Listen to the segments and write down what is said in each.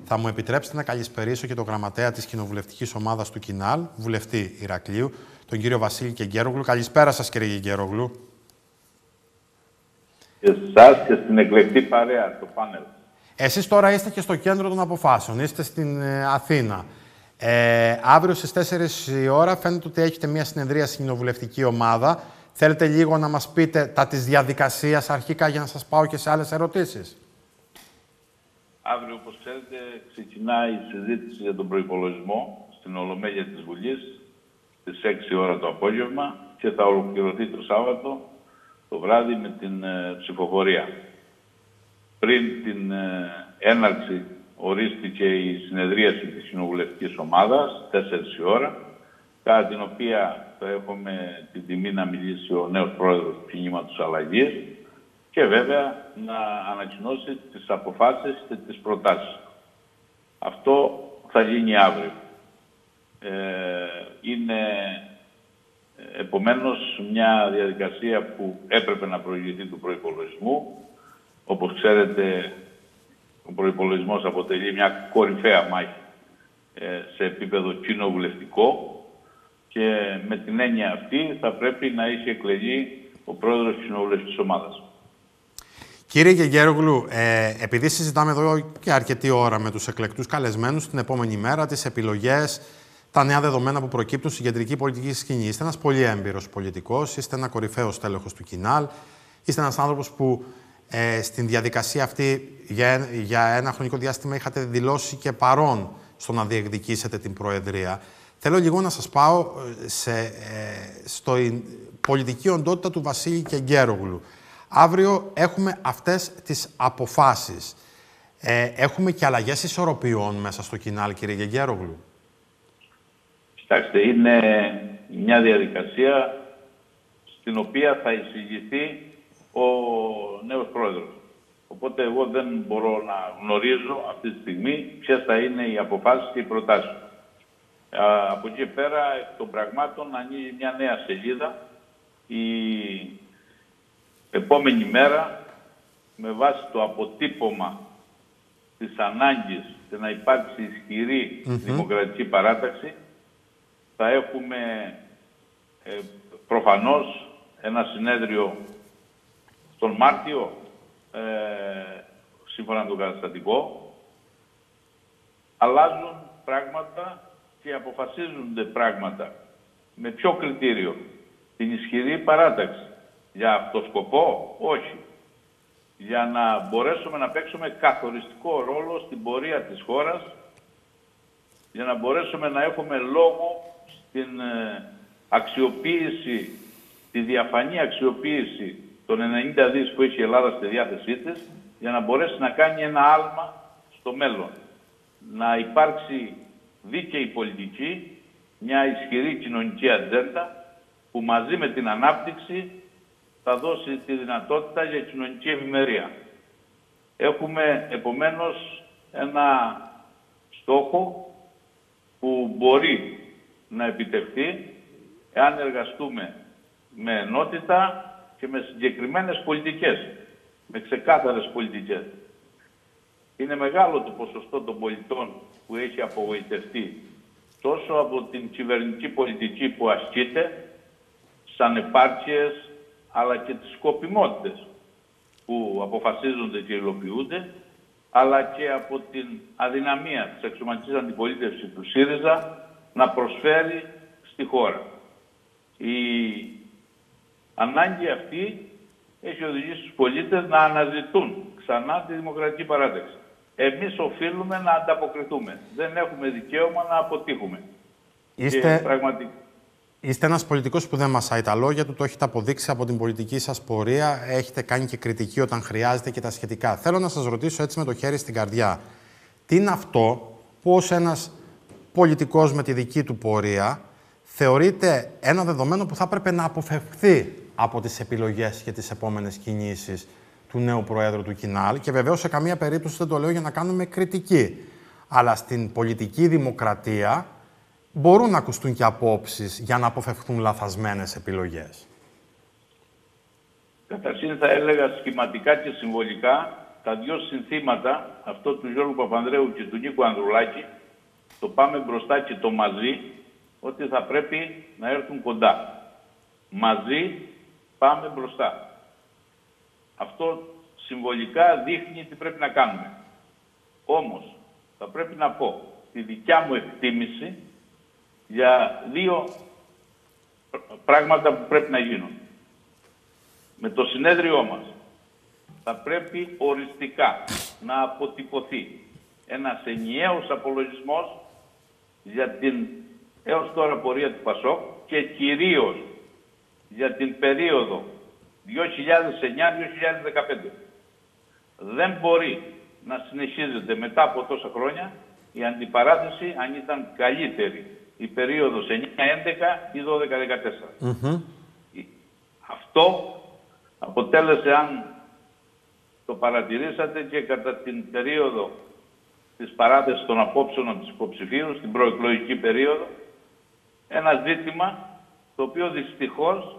Θα μου επιτρέψετε να καλησπερίσω και τον γραμματέα της κοινοβουλευτικής ομάδας του Κινάλ, βουλευτή Ηρακλείου, τον κύριο Βασίλη Κεγκέρογλου. Καλησπέρα σας, κύριε Κεγκέρογλου. Και εσάς και στην εκλεκτή παρέα, στο πάνελ. Εσείς τώρα είστε και στο κέντρο των αποφάσεων, είστε στην Αθήνα. Αύριο στις 4 η ώρα φαίνεται ότι έχετε μια συνεδρία στην κοινοβουλευτική ομάδα. Θέλετε λίγο να μας πείτε τα της διαδικασίας αρχικά για να σας πάω και σε άλλες ερωτήσεις. Αύριο, όπως ξέρετε, ξεκινάει η συζήτηση για τον προϋπολογισμό στην Ολομέλεια της Βουλής στις 6 ώρα το απόγευμα και θα ολοκληρωθεί το Σάββατο το βράδυ με την ψηφοφορία. Πριν την έναρξη ορίστηκε η συνεδρίαση της κοινοβουλευτικής ομάδας, 4 η ώρα, κατά την οποία θα έχουμε την τιμή να μιλήσει ο νέος πρόεδρος του Κινήματος Αλλαγής και βέβαια να ανακοινώσει τις αποφάσεις και τις προτάσεις. Αυτό θα γίνει αύριο. Είναι επομένως μια διαδικασία που έπρεπε να προηγηθεί του προϋπολογισμού. Όπως ξέρετε, ο προϋπολογισμός αποτελεί μια κορυφαία μάχη σε επίπεδο κοινοβουλευτικό και με την έννοια αυτή θα πρέπει να έχει εκλεγεί ο πρόεδρος της κοινοβουλευτικής ομάδας. Κύριε Κεγκέρογλου, επειδή συζητάμε εδώ και αρκετή ώρα με τους εκλεκτούς καλεσμένους, την επόμενη μέρα τις επιλογές, τα νέα δεδομένα που προκύπτουν στην κεντρική πολιτική σκηνή. Είστε ένας πολύ έμπειρος πολιτικός, είστε ένα κορυφαίο στέλεχος του Κινάλ, είστε ένας άνθρωπος που στην διαδικασία αυτή για ένα χρονικό διάστημα είχατε δηλώσει και παρόν στο να διεκδικήσετε την Προεδρία. Θέλω λίγο να σας πάω στο πολιτική οντότητα του Βασίλη Κεγκέρογλου. Αύριο έχουμε αυτές τις αποφάσεις. Έχουμε και αλλαγές ισορροπιών μέσα στο Κινάλ, κύριε Κεγκέρογλου. Κοιτάξτε, είναι μια διαδικασία στην οποία θα εισηγηθεί ο νέος πρόεδρος. Οπότε εγώ δεν μπορώ να γνωρίζω αυτή τη στιγμή ποιες θα είναι οι αποφάσεις και οι προτάσεις. Από εκεί πέρα, εκ των πραγμάτων, ανοίγει μια νέα σελίδα. Η επόμενη μέρα, με βάση το αποτύπωμα της ανάγκης και να υπάρξει ισχυρή δημοκρατική παράταξη, θα έχουμε προφανώς ένα συνέδριο τον Μάρτιο, σύμφωνα με το καταστατικό. Αλλάζουν πράγματα και αποφασίζονται πράγματα. Με ποιο κριτήριο? Την ισχυρή παράταξη. Για αυτό σκοπό? Όχι. Για να μπορέσουμε να παίξουμε καθοριστικό ρόλο στην πορεία της χώρας, για να μπορέσουμε να έχουμε λόγο στην αξιοποίηση, τη διαφανή αξιοποίηση των 90 δις που έχει η Ελλάδα στη διάθεσή της, για να μπορέσει να κάνει ένα άλμα στο μέλλον. Να υπάρξει δίκαιη πολιτική, μια ισχυρή κοινωνική ατζέντα που μαζί με την ανάπτυξη θα δώσει τη δυνατότητα για κοινωνική ευημερία. Έχουμε επομένως ένα στόχο που μπορεί να επιτευχθεί εάν εργαστούμε με ενότητα και με συγκεκριμένες πολιτικές, με ξεκάθαρες πολιτικές. Είναι μεγάλο το ποσοστό των πολιτών που έχει απογοητευτεί τόσο από την κυβερνητική πολιτική που ασκείται, σαν επάρκειες, αλλά και τις σκοπιμότητες που αποφασίζονται και υλοποιούνται, αλλά και από την αδυναμία της αξιωματικής αντιπολίτευσης του ΣΥΡΙΖΑ να προσφέρει στη χώρα. Η ανάγκη αυτή έχει οδηγήσει τους πολίτες να αναζητούν ξανά τη δημοκρατική παράταξη. Εμείς οφείλουμε να ανταποκριθούμε. Δεν έχουμε δικαίωμα να αποτύχουμε. Είστε ένας πολιτικός που δεν μασάει τα λόγια του, το έχετε αποδείξει από την πολιτική σας πορεία, έχετε κάνει και κριτική όταν χρειάζεται και τα σχετικά. Θέλω να σας ρωτήσω έτσι με το χέρι στην καρδιά. Τι είναι αυτό που ως ένας πολιτικός με τη δική του πορεία θεωρείται ένα δεδομένο που θα έπρεπε να αποφευχθεί από τις επιλογές και τις επόμενες κινήσεις του νέου Προέδρου του Κινάλ και βεβαίως σε καμία περίπτωση δεν το λέω για να κάνουμε κριτική. Αλλά στην πολιτική δημοκρατία μπορούν να ακουστούν και απόψεις για να αποφευχθούν λαθασμένες επιλογές. Καταρχήν θα έλεγα σχηματικά και συμβολικά τα δύο συνθήματα, αυτό του Γιώργου Παπανδρέου και του Νίκου Ανδρουλάκη, το πάμε μπροστά και το μαζί, ότι θα πρέπει να έρθουν κοντά. Μαζί πάμε μπροστά. Αυτό συμβολικά δείχνει τι πρέπει να κάνουμε. Όμως, θα πρέπει να πω τη δικιά μου εκτίμηση για δύο πράγματα που πρέπει να γίνουν. Με το συνέδριό μας θα πρέπει οριστικά να αποτυπωθεί ένας ενιαίος απολογισμός για την έως τώρα πορεία του ΠΑΣΟΚ και κυρίως για την περίοδο 2009-2015. Δεν μπορεί να συνεχίζεται μετά από τόσα χρόνια η αντιπαράθεση αν ήταν καλύτερη η περίοδος 9-11 ή 12-14. Αυτό αποτέλεσε, αν το παρατηρήσατε και κατά την περίοδο της παράθεσης των απόψεων από τους υποψηφίους, την προεκλογική περίοδο, ένα ζήτημα το οποίο δυστυχώς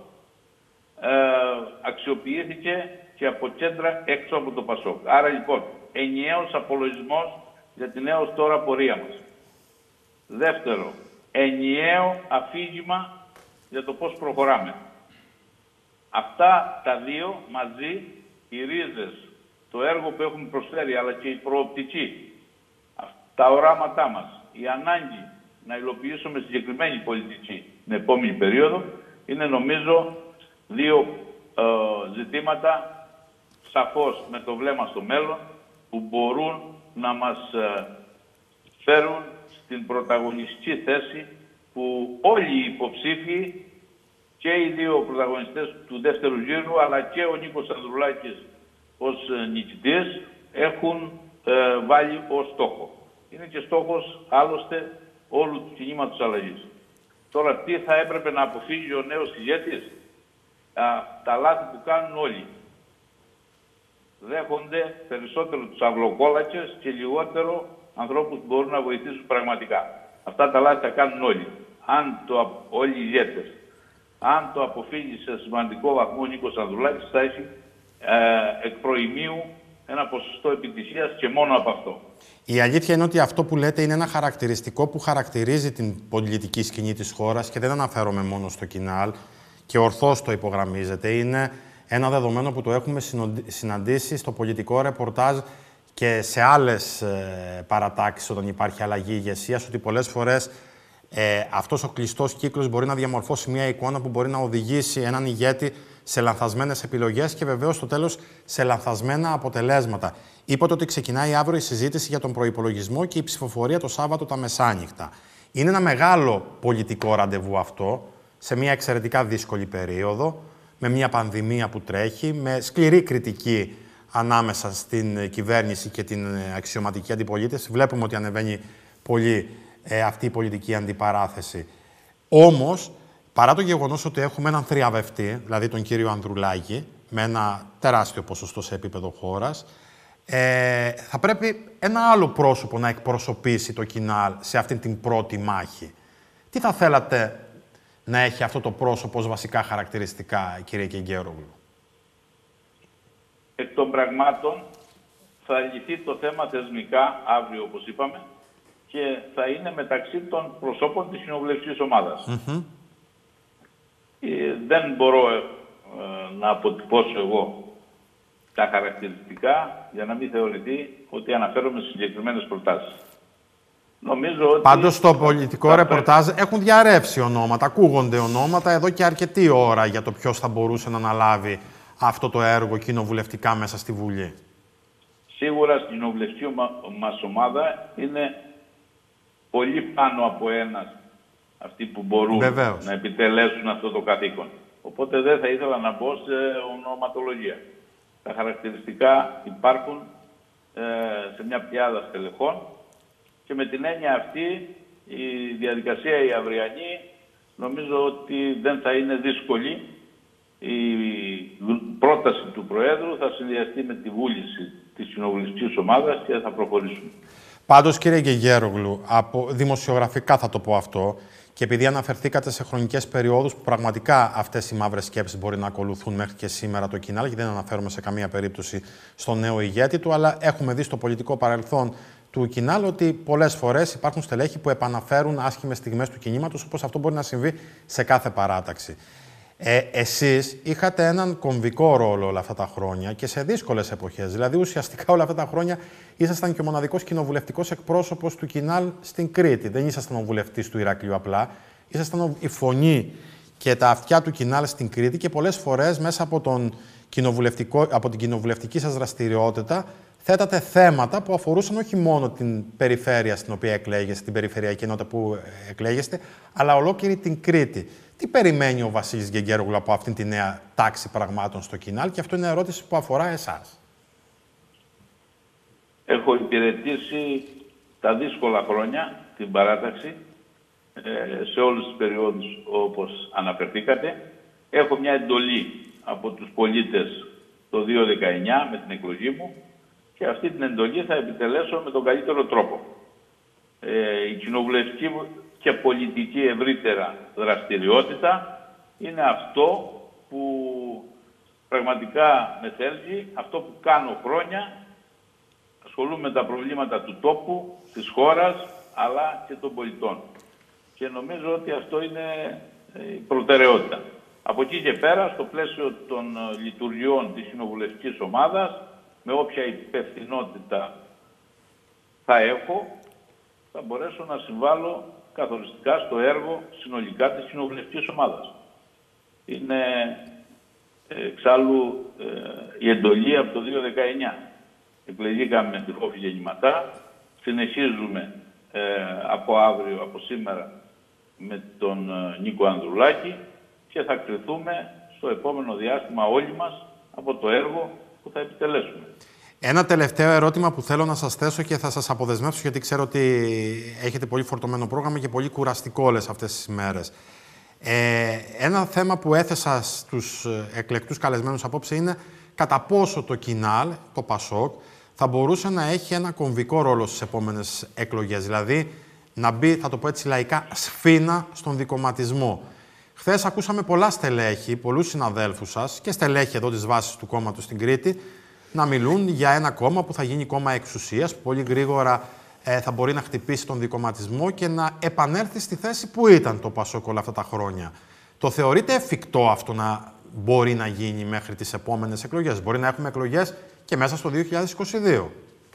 αξιοποιήθηκε και από κέντρα έξω από το ΠΑΣΟΚ. Άρα λοιπόν, ενιαίος απολογισμός για την έως τώρα πορεία μας. Δεύτερο, ενιαίο αφήγημα για το πώς προχωράμε. Αυτά τα δύο μαζί, οι ρίζες, το έργο που έχουμε προσφέρει, αλλά και η προοπτική, τα οράματά μας, η ανάγκη να υλοποιήσουμε συγκεκριμένη πολιτική την επόμενη περίοδο, είναι νομίζω δύο ζητήματα σαφώς με το βλέμμα στο μέλλον που μπορούν να μας φέρουν στην πρωταγωνιστική θέση που όλοι οι υποψήφοι και οι δύο πρωταγωνιστές του δεύτερου γύρου αλλά και ο Νίκος Ανδρουλάκης ως νικητής έχουν βάλει ως στόχο. Είναι και στόχος άλλωστε όλου του κινήματος αλλαγής. Τώρα τι θα έπρεπε να αποφύγει ο νέος ηγέτης? Τα λάθη που κάνουν όλοι. Δέχονται περισσότερο τους αυλοκόλακες και λιγότερο ανθρώπους που μπορούν να βοηθήσουν πραγματικά. Αυτά τα λάθη τα κάνουν όλοι. Όλοι οι ηγέτες. Αν το αποφύγει σε σημαντικό βαθμό ο Νίκος Ανδρουλάκης, θα έχει εκ προημίου ένα ποσοστό επιτυχίας και μόνο από αυτό. Η αλήθεια είναι ότι αυτό που λέτε είναι ένα χαρακτηριστικό που χαρακτηρίζει την πολιτική σκηνή της χώρας και δεν αναφέρομαι μόνο στο Κινάλ και ορθώς το υπογραμμίζεται. Είναι ένα δεδομένο που το έχουμε συναντήσει στο πολιτικό ρεπορτάζ και σε άλλες παρατάξεις όταν υπάρχει αλλαγή ηγεσίας, ότι πολλές φορές αυτός ο κλειστός κύκλος μπορεί να διαμορφώσει μια εικόνα που μπορεί να οδηγήσει έναν ηγέτη σε λανθασμένες επιλογές και βεβαίως στο τέλος σε λανθασμένα αποτελέσματα. Είπατε ότι ξεκινάει αύριο η συζήτηση για τον προϋπολογισμό και η ψηφοφορία το Σάββατο τα μεσάνυχτα. Είναι ένα μεγάλο πολιτικό ραντεβού αυτό, σε μια εξαιρετικά δύσκολη περίοδο, με μια πανδημία που τρέχει, με σκληρή κριτική ανάμεσα στην κυβέρνηση και την αξιωματική αντιπολίτευση. Βλέπουμε ότι ανεβαίνει πολύ αυτή η πολιτική αντιπαράθεση. Όμως, παρά το γεγονός ότι έχουμε έναν θριαβευτή, δηλαδή τον κύριο Ανδρουλάκη, με ένα τεράστιο ποσοστό σε επίπεδο χώρας, θα πρέπει ένα άλλο πρόσωπο να εκπροσωπήσει το Κινάλ σε αυτήν την πρώτη μάχη. Τι θα θέλατε να έχει αυτό το πρόσωπο ως βασικά χαρακτηριστικά, κύριε Κεγκέρογλου? Εκ των πραγμάτων θα λυθεί το θέμα θεσμικά αύριο, όπως είπαμε, και θα είναι μεταξύ των προσώπων της κοινοβουλευτικής ομάδας. Δεν μπορώ να αποτυπώσω εγώ τα χαρακτηριστικά για να μην θεωρηθεί ότι αναφέρομαι σε συγκεκριμένες προτάσεις. Νομίζω ότι... Πάντως στο πολιτικό ρεπορτάζ έχουν διαρρεύσει ονόματα, ακούγονται ονόματα εδώ και αρκετή ώρα για το ποιος θα μπορούσε να αναλάβει αυτό το έργο κοινοβουλευτικά μέσα στη Βουλή. Σίγουρα στην κοινοβουλευτική μας ομάδα είναι πολύ πάνω από ένας αυτοί που μπορούν να επιτελέσουν αυτό το καθήκον. Οπότε δεν θα ήθελα να μπω σε ονοματολογία. Τα χαρακτηριστικά υπάρχουν σε μια πλειάδα στελεχών και με την έννοια αυτή η διαδικασία η αυριανή νομίζω ότι δεν θα είναι δύσκολη. Η πρόταση του Προέδρου θα συνδυαστεί με τη βούληση της κοινοβουλευτικής ομάδας και θα προχωρήσουμε. Πάντως, κύριε Κεγκέρογλου, δημοσιογραφικά θα το πω αυτό, Και επειδή αναφερθήκατε σε χρονικές περιόδους που πραγματικά αυτές οι μαύρες σκέψεις μπορεί να ακολουθούν μέχρι και σήμερα το Κινάλ, και δεν αναφέρομαι σε καμία περίπτωση στο νέο ηγέτη του, αλλά έχουμε δει στο πολιτικό παρελθόν του Κινάλ ότι πολλές φορές υπάρχουν στελέχη που επαναφέρουν άσχημες στιγμές του κινήματος, όπως αυτό μπορεί να συμβεί σε κάθε παράταξη. Εσείς είχατε έναν κομβικό ρόλο όλα αυτά τα χρόνια και σε δύσκολες εποχές. Δηλαδή, ουσιαστικά όλα αυτά τα χρόνια ήσασταν και ο μοναδικός κοινοβουλευτικός εκπρόσωπος του Κινάλ στην Κρήτη. Δεν ήσασταν ο βουλευτής του Ηρακλείου απλά. Ήσασταν η φωνή και τα αυτιά του Κινάλ στην Κρήτη και πολλές φορές μέσα από την κοινοβουλευτική σας δραστηριότητα θέτατε θέματα που αφορούσαν όχι μόνο την περιφέρεια στην οποία εκλέγεστε, την περιφερειακή ενότητα που εκλέγεστε, αλλά ολόκληρη την Κρήτη. Τι περιμένει ο Βασίλης Γκεγκέρογλου από αυτήν τη νέα τάξη πραγμάτων στο Κινάλ, και αυτό είναι ερώτηση που αφορά εσάς. Έχω υπηρετήσει τα δύσκολα χρόνια την παράταξη σε όλες τις περιόδους όπως αναφερθήκατε. Έχω μια εντολή από τους πολίτες το 2019 με την εκλογή μου και αυτή την εντολή θα επιτελέσω με τον καλύτερο τρόπο. Η κοινοβουλευτική και πολιτική ευρύτερα δραστηριότητα είναι αυτό που πραγματικά με θέλει, αυτό που κάνω χρόνια. Ασχολούμαι με τα προβλήματα του τόπου, της χώρας, αλλά και των πολιτών. Και νομίζω ότι αυτό είναι η προτεραιότητα. Από εκεί και πέρα, στο πλαίσιο των λειτουργιών της κοινοβουλευτικής ομάδας, με όποια υπευθυνότητα θα έχω, θα μπορέσω να συμβάλλω καθοριστικά στο έργο συνολικά της κοινοβουλευτικής ομάδας. Είναι εξάλλου η εντολή από το 2019. Εκλεγήκαμε με τη Φόβη γεννηματά, συνεχίζουμε από αύριο, από σήμερα, με τον Νίκο Ανδρουλάκη και θα κριθούμε στο επόμενο διάστημα όλοι μας από το έργο που θα επιτελέσουμε. Ένα τελευταίο ερώτημα που θέλω να σας θέσω και θα σας αποδεσμεύσω, γιατί ξέρω ότι έχετε πολύ φορτωμένο πρόγραμμα και πολύ κουραστικό όλες αυτές τις ημέρες. Ένα θέμα που έθεσα στους εκλεκτούς καλεσμένους απόψε είναι κατά πόσο το Κινάλ, το Πασόκ, θα μπορούσε να έχει ένα κομβικό ρόλο στις επόμενες εκλογές. Δηλαδή, να μπει, θα το πω έτσι λαϊκά, σφήνα στον δικομματισμό. Χθες ακούσαμε πολλά στελέχη, πολλούς συναδέλφους σας και στελέχη εδώ της βάσης του κόμματος στην Κρήτη, να μιλούν για ένα κόμμα που θα γίνει κόμμα εξουσίας, που πολύ γρήγορα θα μπορεί να χτυπήσει τον δικομματισμό και να επανέλθει στη θέση που ήταν το Πασόκ όλα αυτά τα χρόνια. Το θεωρείτε εφικτό αυτό να μπορεί να γίνει μέχρι τις επόμενες εκλογές? Μπορεί να έχουμε εκλογές και μέσα στο 2022.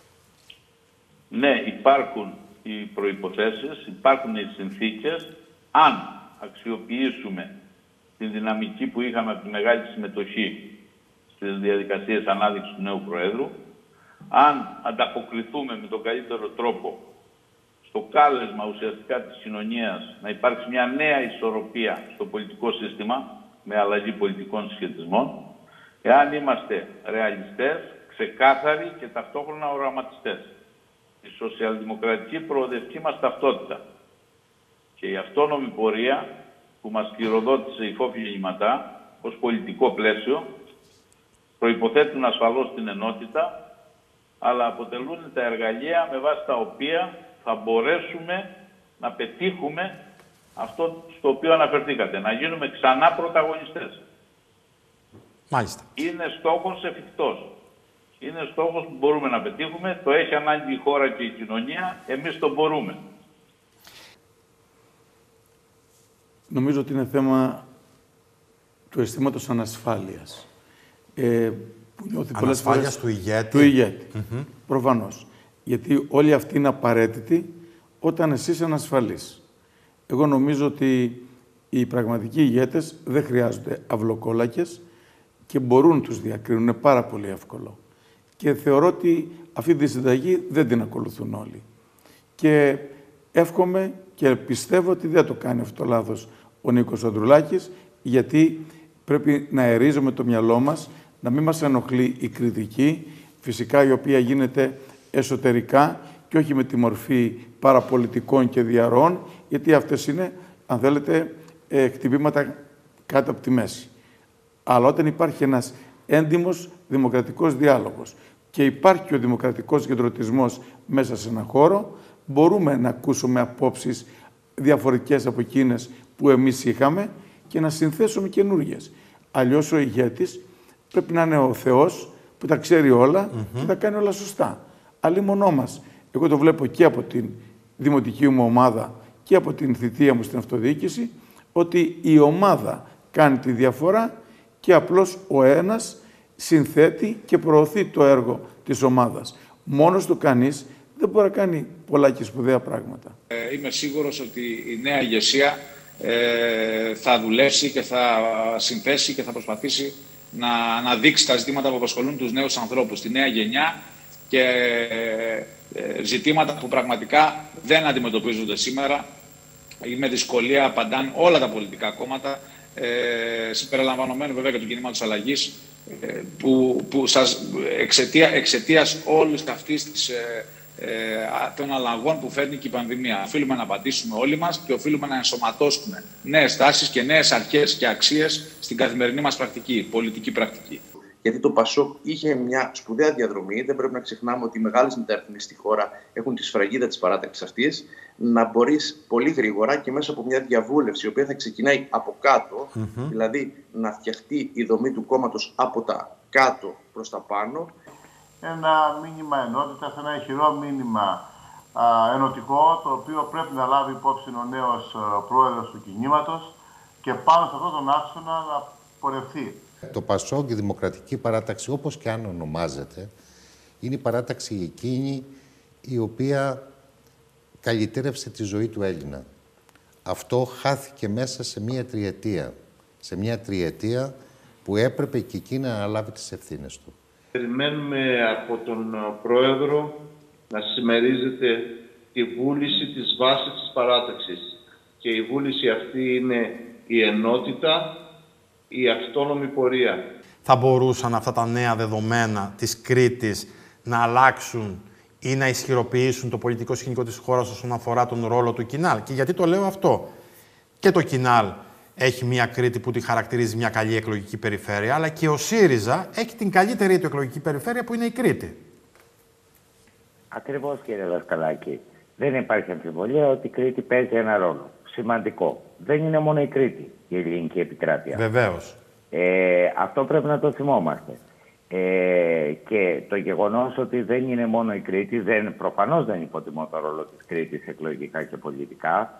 Ναι, υπάρχουν οι προϋποθέσεις, υπάρχουν οι συνθήκες. Αν αξιοποιήσουμε την δυναμική που είχαμε από τη μεγάλη συμμετοχή στις διαδικασίες ανάδειξης του νέου Προέδρου, αν ανταποκριθούμε με τον καλύτερο τρόπο στο κάλεσμα ουσιαστικά της κοινωνίας να υπάρξει μια νέα ισορροπία στο πολιτικό σύστημα με αλλαγή πολιτικών συσχετισμών, εάν είμαστε ρεαλιστές, ξεκάθαροι και ταυτόχρονα οραματιστές, η σοσιαλδημοκρατική προοδευτική μας ταυτότητα και η αυτόνομη πορεία που μας κληροδότησε η Φόβη γεννηματά ως πολιτικό πλαίσιο προϋποθέτουν ασφαλώς την ενότητα, αλλά αποτελούν τα εργαλεία με βάση τα οποία θα μπορέσουμε να πετύχουμε αυτό στο οποίο αναφερθήκατε, να γίνουμε ξανά πρωταγωνιστές. Μάλιστα. Είναι στόχος εφικτός. Είναι στόχος που μπορούμε να πετύχουμε, το έχει ανάγκη η χώρα και η κοινωνία, εμείς το μπορούμε. Νομίζω ότι είναι θέμα του αισθήματος ανασφάλειας. Που νιώθει πολλές φορές του ηγέτη. Του ηγέτη. Προφανώς. Γιατί όλοι αυτοί είναι απαραίτητοι όταν εσύ είσαι ανασφαλής. Εγώ νομίζω ότι οι πραγματικοί ηγέτες δεν χρειάζονται αυλοκόλακες και μπορούν τους διακρίνουν, είναι πάρα πολύ εύκολο. Και θεωρώ ότι αυτή τη συνταγή δεν την ακολουθούν όλοι. Και εύχομαι και πιστεύω ότι δεν το κάνει αυτό το λάθος ο Νίκος Ανδρουλάκης, γιατί πρέπει να αερίζουμε το μυαλό μας, να μην μας ενοχλεί η κριτική, φυσικά η οποία γίνεται εσωτερικά και όχι με τη μορφή παραπολιτικών και διαρροών, γιατί αυτές είναι, αν θέλετε, χτυπήματα κάτω από τη μέση. Αλλά όταν υπάρχει ένας έντιμος δημοκρατικός διάλογος και υπάρχει ο δημοκρατικός κεντρωτισμός μέσα σε έναν χώρο, μπορούμε να ακούσουμε απόψεις διαφορετικές από εκείνες που εμείς είχαμε και να συνθέσουμε καινούργιες. Αλλιώς ο ηγέτης πρέπει να είναι ο Θεός που τα ξέρει όλα και τα κάνει όλα σωστά. Αλλήμονό μας. Εγώ το βλέπω και από την δημοτική μου ομάδα και από την θητεία μου στην αυτοδιοίκηση, ότι η ομάδα κάνει τη διαφορά και απλώς ο ένας συνθέτει και προωθεί το έργο της ομάδας. Μόνος του κανείς δεν μπορεί να κάνει πολλά και σπουδαία πράγματα. Είμαι σίγουρος ότι η νέα ηγεσία θα δουλέψει και θα συνθέσει και θα προσπαθήσει να δείξει τα ζητήματα που απασχολούν τους νέους ανθρώπους, τη νέα γενιά και ζητήματα που πραγματικά δεν αντιμετωπίζονται σήμερα ή με δυσκολία απαντάνε όλα τα πολιτικά κόμματα, συμπεριλαμβανομένου βέβαια και του κινήματος αλλαγής, που εξαιτίας όλης αυτής των αλλαγών που φέρνει και η πανδημία. Οφείλουμε να απαντήσουμε όλοι μας και οφείλουμε να ενσωματώσουμε νέες τάσεις και νέες αρχές και αξίες στην καθημερινή μας πρακτική, πολιτική πρακτική. Γιατί το ΠΑΣΟΚ είχε μια σπουδαία διαδρομή. Δεν πρέπει να ξεχνάμε ότι οι μεγάλες μεταρρυθμίσεις στη χώρα έχουν τη σφραγίδα της παράταξης αυτής. Να μπορείς πολύ γρήγορα και μέσα από μια διαβούλευση, η οποία θα ξεκινάει από κάτω, δηλαδή να φτιαχτεί η δομή του κόμματος από τα κάτω προς τα πάνω. Ένα μήνυμα ενότητας, ένα ηχηρό μήνυμα ενωτικό, το οποίο πρέπει να λάβει υπόψη ο νέος πρόεδρος του κινήματος και πάνω σε αυτόν τον άξονα να πορευθεί. Το ΠΑΣΟΚ, η Δημοκρατική Παράταξη, όπως και αν ονομάζεται, είναι η παράταξη εκείνη η οποία καλυτέρευσε τη ζωή του Έλληνα. Αυτό χάθηκε μέσα σε μία τριετία. Σε μία τριετία που έπρεπε και εκείνη να αναλάβει τις ευθύνες του. Περιμένουμε από τον Πρόεδρο να συμμερίζεται τη βούληση της βάσης της παράταξης. Και η βούληση αυτή είναι η ενότητα, η αυτόνομη πορεία. Θα μπορούσαν αυτά τα νέα δεδομένα της Κρήτης να αλλάξουν ή να ισχυροποιήσουν το πολιτικό σκηνικό της χώρας όσον αφορά τον ρόλο του Κινάλ? Και γιατί το λέω αυτό? Και το Κινάλ έχει μια Κρήτη που τη χαρακτηρίζει μια καλή εκλογική περιφέρεια, αλλά και ο ΣΥΡΙΖΑ έχει την καλύτερη του εκλογική περιφέρεια που είναι η Κρήτη. Ακριβώς, κύριε Δασκαλάκη. Δεν υπάρχει αμφιβολία ότι η Κρήτη παίζει ένα ρόλο σημαντικό. Δεν είναι μόνο η Κρήτη η ελληνική επικράτεια. Βεβαίως. Αυτό πρέπει να το θυμόμαστε. Και το γεγονός ότι δεν είναι μόνο η Κρήτη, προφανώς δεν υποτιμώ το ρόλο της Κρήτης εκλογικά και πολιτικά,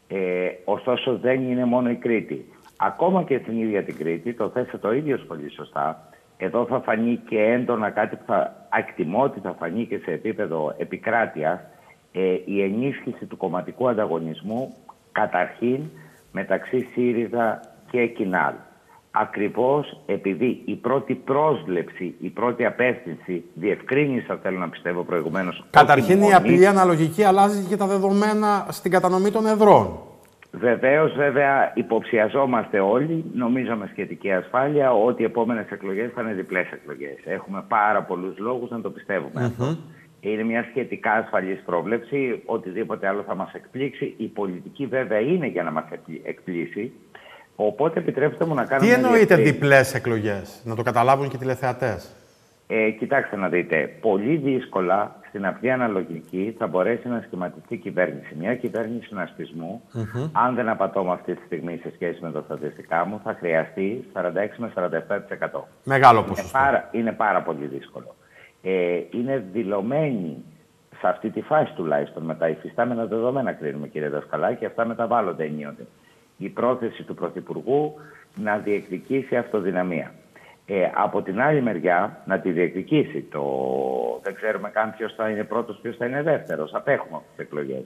ωστόσο δεν είναι μόνο η Κρήτη. Ακόμα και στην ίδια την Κρήτη, το θέσατε το ίδιο πολύ σωστά, εδώ θα φανεί και έντονα κάτι που θα εκτιμώ ότι θα φανεί και σε επίπεδο επικράτειας, η ενίσχυση του κομματικού ανταγωνισμού καταρχήν μεταξύ ΣΥΡΙΖΑ και Κινάλ. Ακριβώς επειδή η πρώτη πρόσληψη, η πρώτη απεύθυνση διευκρίνησα, θέλω να πιστεύω προηγουμένως. Καταρχήν η απλή αναλογική αλλάζει και τα δεδομένα στην κατανομή των εδρών. Βεβαίως, βέβαια, υποψιαζόμαστε όλοι, νομίζω με σχετική ασφάλεια, ότι οι επόμενες εκλογές θα είναι διπλές εκλογές. Έχουμε πάρα πολλούς λόγους να το πιστεύουμε αυτό. Είναι μια σχετικά ασφαλής πρόβλεψη, οτιδήποτε άλλο θα μας εκπλήξει. Η πολιτική βέβαια είναι για να μας εκπλήσει. Οπότε επιτρέψτε μου να κάνω. Τι εννοείται διπλές εκλογές, να το καταλάβουν και οι τηλεθεατές? Κοιτάξτε να δείτε, πολύ δύσκολα στην απλή αναλογική θα μπορέσει να σχηματιστεί κυβέρνηση. Μια κυβέρνηση συνασπισμού, αν δεν απατώμε αυτή τη στιγμή σε σχέση με τα στατιστικά μου, θα χρειαστεί 46 με 47%. Μεγάλο ποσοστό. Είναι πάρα πολύ δύσκολο. Είναι δηλωμένη σε αυτή τη φάση τουλάχιστον με τα υφιστάμενα δεδομένα, κρίνουμε κύριε Δασκαλάκη, αυτά μεταβάλλονται ενίοτε. Η πρόθεση του Πρωθυπουργού να διεκδικήσει αυτοδυναμία. Από την άλλη μεριά, να τη διεκδικήσει. Δεν ξέρουμε καν ποιος θα είναι πρώτος, ποιος θα είναι δεύτερος. Απέχουμε από τις εκλογές.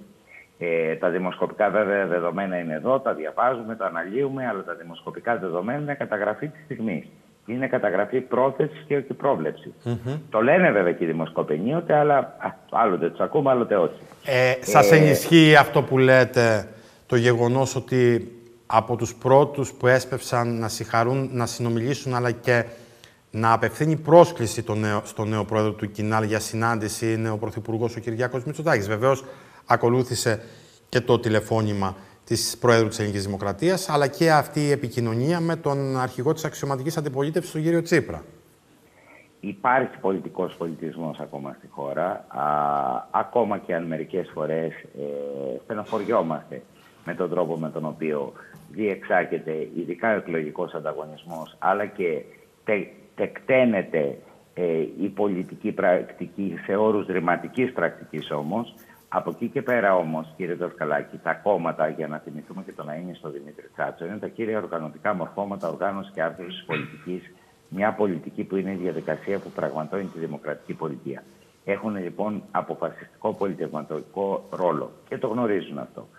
Τα δημοσκοπικά βέβαια δεδομένα είναι εδώ, τα διαβάζουμε, τα αναλύουμε, αλλά τα δημοσκοπικά δεδομένα είναι καταγραφή της στιγμής. Είναι καταγραφή πρόθεσης και όχι πρόβλεψη. Το λένε βέβαια και οι δημοσκοπενοί, αλλά άλλοτε τους ακούμε, άλλοτε όχι. Σας ενισχύει αυτό που λέτε, το γεγονός ότι από τους πρώτους που έσπευσαν να συγχαρούν, να συνομιλήσουν, αλλά και να απευθύνει πρόσκληση στο νέο πρόεδρο του Κινάλ για συνάντηση είναι ο Πρωθυπουργός ο Κυριάκος Μητσοτάκης. Βεβαίως, ακολούθησε και το τηλεφώνημα της Προέδρου της Ελληνικής Δημοκρατίας, αλλά και αυτή η επικοινωνία με τον αρχηγό της αξιωματικής αντιπολίτευσης, τον κύριο Τσίπρα. Υπάρχει πολιτικός πολιτισμός ακόμα στη χώρα, ακόμα και αν μερικές φορές στενοχωριόμαστε με τον τρόπο με τον οποίο διεξάγεται ειδικά ο εκλογικός ανταγωνισμός, αλλά και τεκταίνεται η πολιτική πρακτική σε όρους δρηματικής πρακτικής όμως. Από εκεί και πέρα όμως, κύριε Δασκαλάκη, τα κόμματα, για να θυμηθούμε και τον αείμνηστο Δημήτρη Τσάτσο, είναι τα κύρια οργανωτικά μορφώματα οργάνωσης και άρθρωσης πολιτικής, μια πολιτική που είναι η διαδικασία που πραγματώνει τη δημοκρατική πολιτεία. Έχουν λοιπόν αποφασιστικό πολιτευματικό ρόλο και το γνωρίζουν αυτό.